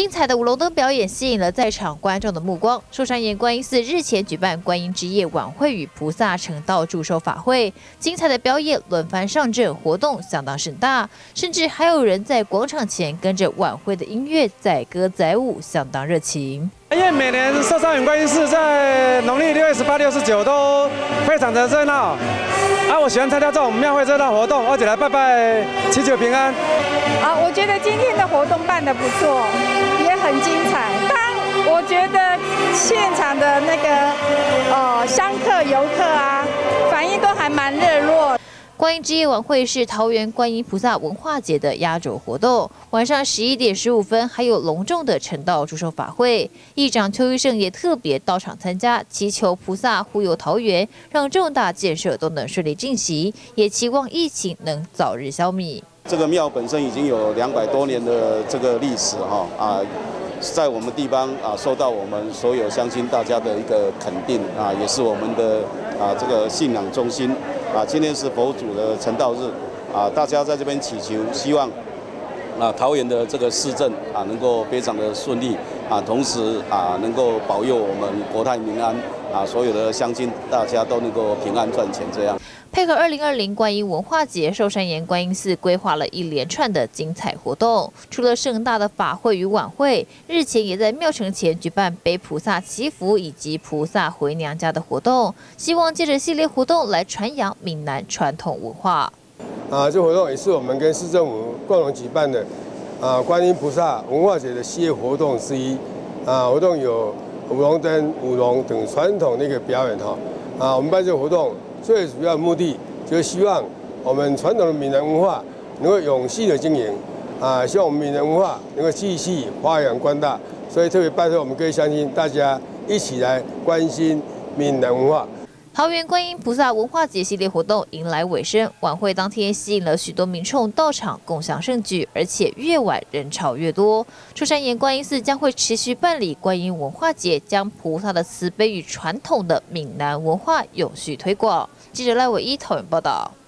精彩的舞龙灯表演吸引了在场观众的目光。寿山岩观音寺日前举办观音之夜晚会与菩萨成道祝寿法会，精彩的表演轮番上阵，活动相当盛大，甚至还有人在广场前跟着晚会的音乐载歌载舞，相当热情。 因为每年寿山岩观音寺在农历6月18、6、19都非常的热闹，我喜欢参加这种庙会热闹活动，而且来拜拜祈求平安。 我觉得今天的活动办得不错，也很精彩。我觉得现场的那个香客、游客反应都还蛮热络。 观音之夜晚会是桃园观音菩萨文化节的压轴活动，晚上11点15分还有隆重的成道祝寿法会。议长邱玉胜也特别到场参加，祈求菩萨护佑桃园，让重大建设都能顺利进行，也期望疫情能早日消弭。 这个庙本身已经有200多年的这个历史在我们地方受到我们所有乡亲大家的一个肯定也是我们的这个信仰中心今天是佛祖的成道日大家在这边祈求，希望桃园的这个市政能够非常的顺利同时能够保佑我们国泰民安所有的乡亲大家都能够平安赚钱这样。 配合2020观音文化节，寿山岩观音寺规划了一连串的精彩活动。除了盛大的法会与晚会，日前也在庙城前举办背菩萨祈福以及菩萨回娘家的活动，希望借着系列活动来传扬闽南传统文化。 这活动也是我们跟市政府共同举办的观音菩萨文化节的系列活动之一。活动有舞龙灯、舞龙等传统的一个表演我们办这个活动。 最主要的目的就是希望我们传统的闽南文化能够永续的经营，希望我们闽南文化能够继续发扬光大。所以特别拜托我们各位乡亲，大家一起来关心闽南文化。 桃园观音菩萨文化节系列活动迎来尾声，晚会当天吸引了许多民众到场共享盛举，而且越晚人潮越多。寿山岩观音寺将会持续办理观音文化节，将菩萨的慈悲与传统的闽南文化永续推广。记者赖伟一桃园报道。